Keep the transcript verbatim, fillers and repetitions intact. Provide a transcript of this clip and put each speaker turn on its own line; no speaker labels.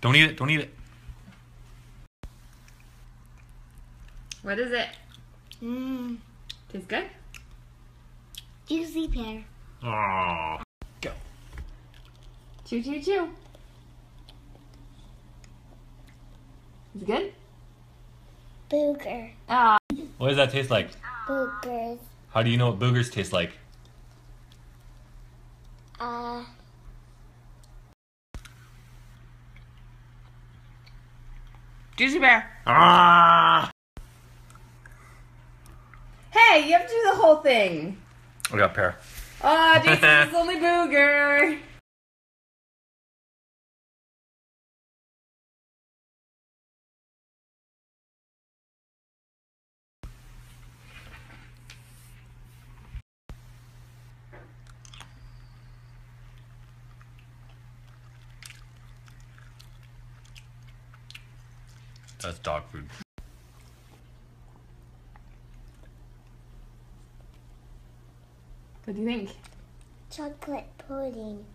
Don't eat it. Don't eat it.
What is it?
Mmm.
Tastes good?
Juicy pear.
Aww. Go.
Chew, chew, chew. Is it good?
Booger.
Ah.
What does that taste like?
Boogers.
How do you know what boogers taste like?
Uh.
Juicy bear.
Ah!
Hey, you have to do the whole thing.
I got pear.
Oh, Jason, it's only booger.
That's dog food.
What do you think?
Chocolate pudding.